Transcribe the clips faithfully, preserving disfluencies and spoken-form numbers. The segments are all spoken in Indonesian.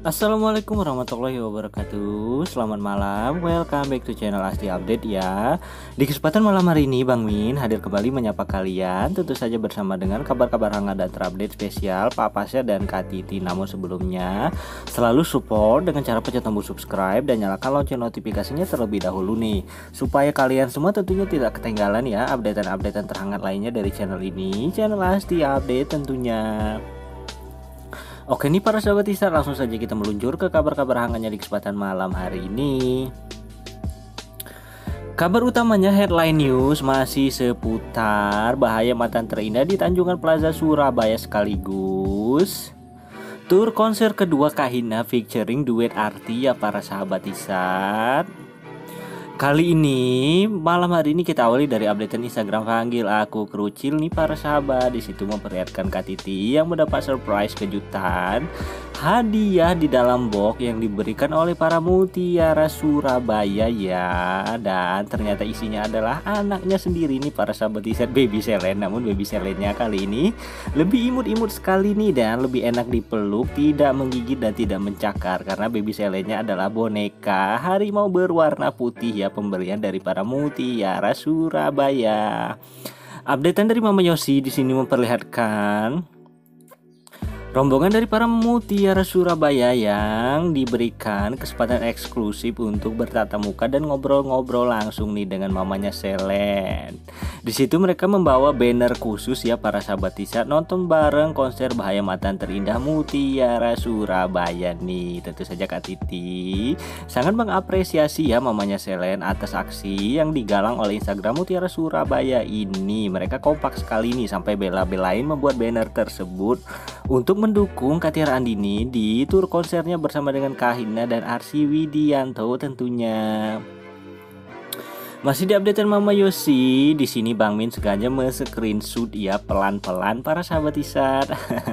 Assalamualaikum warahmatullahi wabarakatuh. Selamat malam, welcome back to channel Asti Update ya. Di kesempatan malam hari ini Bang Min hadir kembali menyapa kalian, tentu saja bersama dengan kabar-kabar hangat dan terupdate spesial Pak Pasya dan Kak Titi. Namun sebelumnya selalu support dengan cara pencet tombol subscribe dan nyalakan lonceng notifikasinya terlebih dahulu nih, supaya kalian semua tentunya tidak ketinggalan ya updatean-updatean terhangat lainnya dari channel ini, channel Asti Update tentunya. Oke nih para sahabat Isar, langsung saja kita meluncur ke kabar-kabar hangatnya di kesempatan malam hari ini. Kabar utamanya headline news masih seputar bahaya mantan terindah di Tanjungan Plaza Surabaya, sekaligus tur konser kedua Kahina featuring duet Arti ya para sahabat Isar. Kali ini malam hari ini kita awali dari updatean Instagram Panggil Aku Kerucil nih para sahabat. Di situ memperlihatkan Kak Titi yang mendapat surprise kejutan hadiah di dalam box yang diberikan oleh para Mutiara Surabaya ya. Dan ternyata isinya adalah anaknya sendiri nih para sahabat Isar, Baby Selen. Namun Baby Selennya kali ini lebih imut-imut sekali nih dan lebih enak dipeluk, tidak menggigit dan tidak mencakar, karena Baby Selennya adalah boneka harimau berwarna putih ya, pemberian dari para Mutiara Surabaya. Updatean dari Mama Yosi di sini memperlihatkan rombongan dari para Mutiara Surabaya yang diberikan kesempatan eksklusif untuk bertatap muka dan ngobrol-ngobrol langsung nih dengan mamanya Selen. Di situ mereka membawa banner khusus ya para sahabat Tisar, nonton bareng konser Bahaya Mantan Terindah Mutiara Surabaya nih. Tentu saja Kak Titi sangat mengapresiasi ya mamanya Selen atas aksi yang digalang oleh Instagram Mutiara Surabaya ini. Mereka kompak sekali nih sampai bela-belain membuat banner tersebut untuk mendukung Katiara Andini di tur konsernya bersama dengan Kahina dan Arsy Widianto tentunya. Masih di updatean Mama Yosi, di sini Bang Min sengaja me-screenshot ya pelan-pelan para sahabat Isar.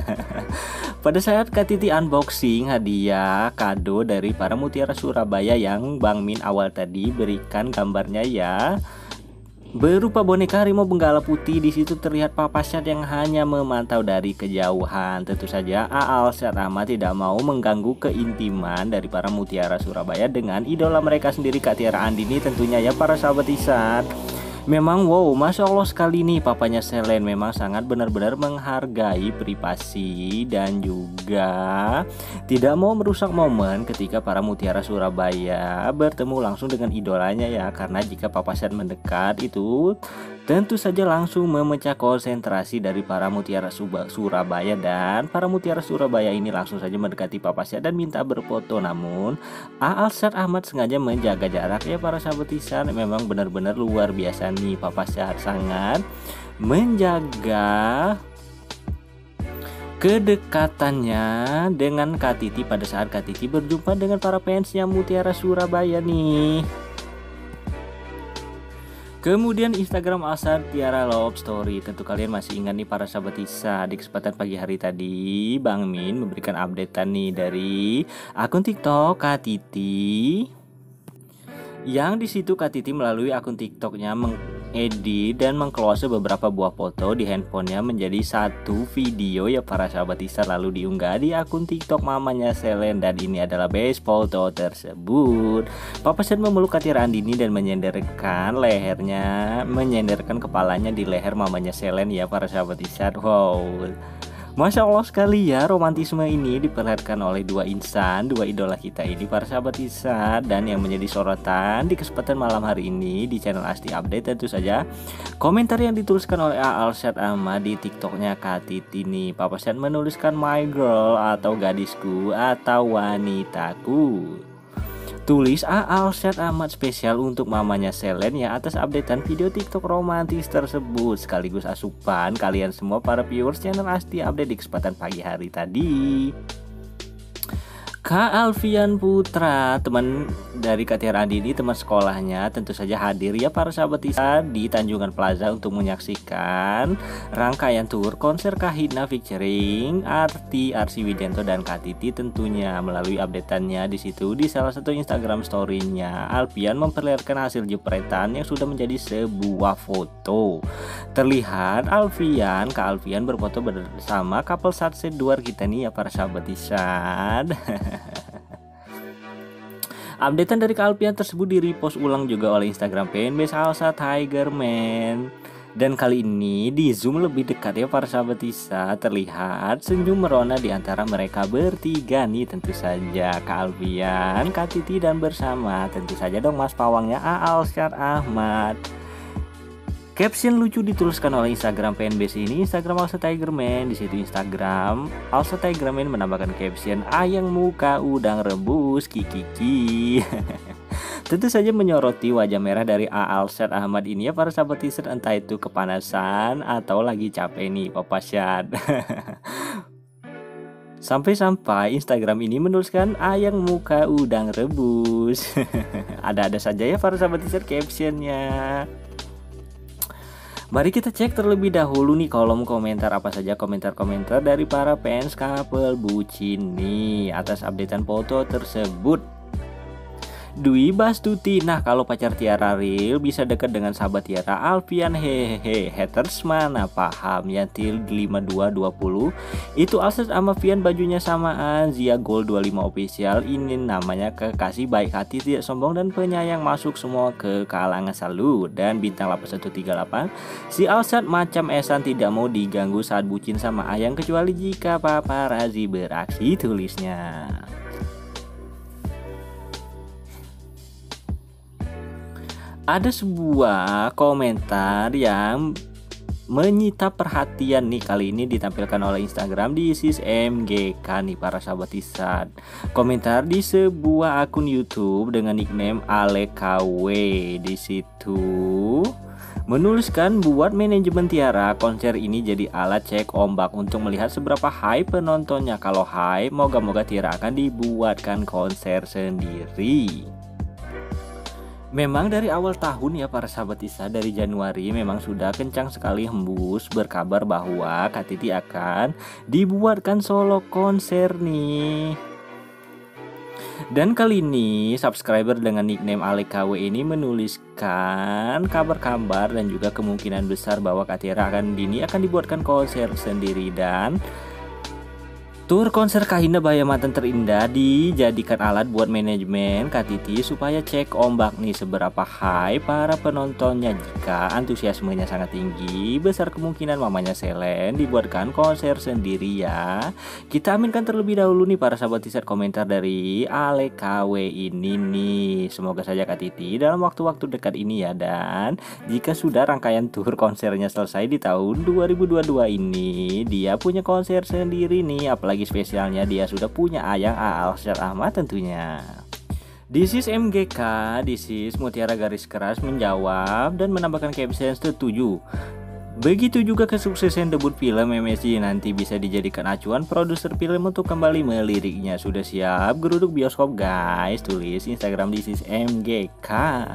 Pada saat Kak Titi unboxing hadiah kado dari para Mutiara Surabaya yang Bang Min awal tadi berikan gambarnya ya, berupa boneka harimau benggala putih. Di situ terlihat Papa Syad yang hanya memantau dari kejauhan. Tentu saja Aal Syad Ahmad tidak mau mengganggu keintiman dari para Mutiara Surabaya dengan idola mereka sendiri Katiara Andini tentunya ya para sahabat Isar. Memang wow, Masya Allah sekali nih papanya Selen, memang sangat benar-benar menghargai privasi dan juga tidak mau merusak momen ketika para Mutiara Surabaya bertemu langsung dengan idolanya ya. Karena jika Papa Syad mendekat itu tentu saja langsung memecah konsentrasi dari para Mutiara Surabaya, dan para Mutiara Surabaya ini langsung saja mendekati Papa Syad dan minta berfoto. Namun Aal Syad Ahmad sengaja menjaga jarak ya para sahabat Isar. Memang benar-benar luar biasa nih Papa Syad, sangat menjaga kedekatannya dengan Kak Titi pada saat Kak Titi berjumpa dengan para fansnya Mutiara Surabaya nih. Kemudian Instagram Asar Tiara Love Story. Tentu kalian masih ingat nih para sahabat Isa, di kesempatan pagi hari tadi Bang Min memberikan updatean nih dari akun TikTok Kak Titi, yang di situ Kak Titi melalui akun TikToknya mengedit dan mengclose beberapa buah foto di handphonenya menjadi satu video ya para sahabat Isar, lalu diunggah di akun TikTok mamanya Selen. Dan ini adalah base foto tersebut. Papa Syad memeluk Katiara Andini dan menyenderkan lehernya, menyenderkan kepalanya di leher mamanya Selen ya para sahabat Isar. Wow, Masya Allah sekali ya, romantisme ini diperlihatkan oleh dua insan, dua idola kita ini para sahabat Isar. Dan yang menjadi sorotan di kesempatan malam hari ini di channel Asti Update tentu saja komentar yang dituliskan oleh Aal Syad Ahmad di TikToknya Kak Titi nih. Papa Syad menuliskan my girl atau gadisku atau wanitaku. Tulis Aal Syad Ahmad spesial untuk mamanya Selen ya atas updatean video TikTok romantis tersebut, sekaligus asupan kalian semua para viewers channel Asti Update di kesempatan pagi hari tadi. Kak Alfian Putra, teman dari Katiara Andini, teman sekolahnya, tentu saja hadir ya para sahabat Isa di Tanjungan Plaza untuk menyaksikan rangkaian tur konser Kahina featuring Arti, Arsy Widianto dan Kak Titi tentunya. Melalui updateannya di situ di salah satu Instagram story-nya, Alfian memperlihatkan hasil jepretan yang sudah menjadi sebuah foto. Terlihat Alfian, Kak Alfian berfoto bersama couple sunset duar kita nih ya para sahabat Isa. Updatean dari kealpian tersebut di-repost ulang juga oleh Instagram fanbase Alsa Tigerman. Dan kali ini di zoom lebih dekat ya para sahabat Tisa, terlihat senyum merona di antara mereka bertiga nih, tentu saja Kak Alfian, Kak Titi dan bersama tentu saja dong Mas Pawangnya Aalsyar Ahmad. Caption lucu dituliskan oleh Instagram fanbase ini, Instagram Alsa Tigerman. Di situ Instagram Alsa Tigerman menambahkan caption ayang muka udang rebus kikiki. Tentu saja menyoroti wajah merah dari Aalsyar Ahmad ini ya para sahabat teaser, entah itu kepanasan atau lagi capek nih Papa Syad. Sampai-sampai Instagram ini menuliskan ayang muka udang rebus. Ada-ada saja ya para sahabat teaser captionnya. Mari kita cek terlebih dahulu nih kolom komentar, apa saja komentar-komentar dari para fans couple bucin nih atas updatean foto tersebut. Dwi Bastuti, nah kalau pacar Tiara real bisa dekat dengan sahabat Tiara Alfian, hehehe. Haters mana paham ya. Til lima dua dua nol itu Alsa sama Fian bajunya samaan. Zia Gold dua puluh lima official, ini namanya kekasih baik hati, tidak sombong dan penyayang, masuk semua ke kalangan salut. Dan bintang delapan satu tiga delapan, si Alsa macam Esan tidak mau diganggu saat bucin sama Ayang kecuali jika paparazi beraksi, tulisnya. Ada sebuah komentar yang menyita perhatian nih, kali ini ditampilkan oleh Instagram di Sis M G K nih para sahabat Isan. Komentar di sebuah akun YouTube dengan nickname Alekaw di situ menuliskan, buat manajemen Tiara, konser ini jadi alat cek ombak untuk melihat seberapa hype penontonnya. Kalau hype, moga-moga Tiara akan dibuatkan konser sendiri. Memang dari awal tahun ya para sahabat Isa, dari Januari memang sudah kencang sekali hembus berkabar bahwa Kak Titi akan dibuatkan solo konser nih. Dan kali ini subscriber dengan nickname Alekaw ini menuliskan kabar-kabar dan juga kemungkinan besar bahwa Kak Tiara akan dini akan dibuatkan konser sendiri. Dan tur konser Kahina Bahaya Mantan Terindah dijadikan alat buat manajemen Kak Titi supaya cek ombak nih seberapa high para penontonnya. Jika antusiasmenya sangat tinggi, besar kemungkinan mamanya Selen dibuatkan konser sendiri ya. Kita aminkan terlebih dahulu nih para sahabat teaser komentar dari Alekaw ini nih. Semoga saja Kak Titi dalam waktu-waktu dekat ini ya. Dan jika sudah rangkaian tur konsernya selesai di tahun dua ribu dua puluh dua ini, dia punya konser sendiri nih. Apalagi spesialnya dia sudah punya Ayang Aalsyar Ahmad tentunya. This is M G K, this is Mutiara Garis Keras menjawab dan menambahkan caption setuju. Begitu juga kesuksesan debut film M S G nanti bisa dijadikan acuan produser film untuk kembali meliriknya. Sudah siap geruduk bioskop guys, tulis Instagram this is M G K.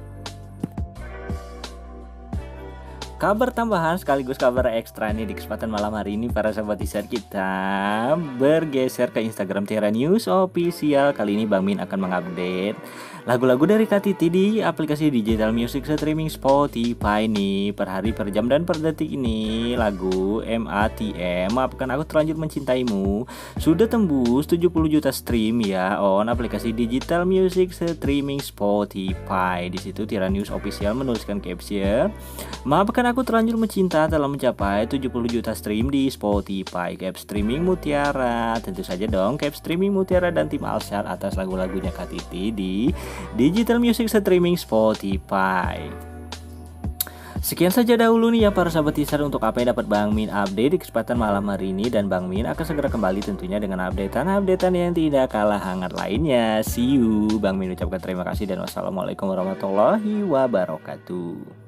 Kabar tambahan sekaligus kabar ekstra nih di kesempatan malam hari ini para sahabat teaser, kita bergeser ke Instagram Tiara News Official. Kali ini Bang Min akan mengupdate lagu-lagu dari Kak Titi di aplikasi digital music streaming Spotify nih. Per hari, per jam, dan per detik ini lagu M A T M Maafkan Aku Terlanjur Mencintaimu sudah tembus tujuh puluh juta stream ya on aplikasi digital music streaming Spotify. Di situ Tiara News Official menuliskan caption, Maafkan Aku Terlanjur Mencinta telah mencapai tujuh puluh juta stream di Spotify. Cap streaming Mutiara, tentu saja dong cap streaming Mutiara dan tim Alsyar atas lagu-lagunya Kak Titi di digital music streaming Spotify. Sekian saja dahulu nih ya para sahabat teaser untuk apa yang dapat Bang Min update di kesempatan malam hari ini. Dan Bang Min akan segera kembali tentunya dengan updatean-updatean yang tidak kalah hangat lainnya. See you. Bang Min ucapkan terima kasih dan wassalamualaikum warahmatullahi wabarakatuh.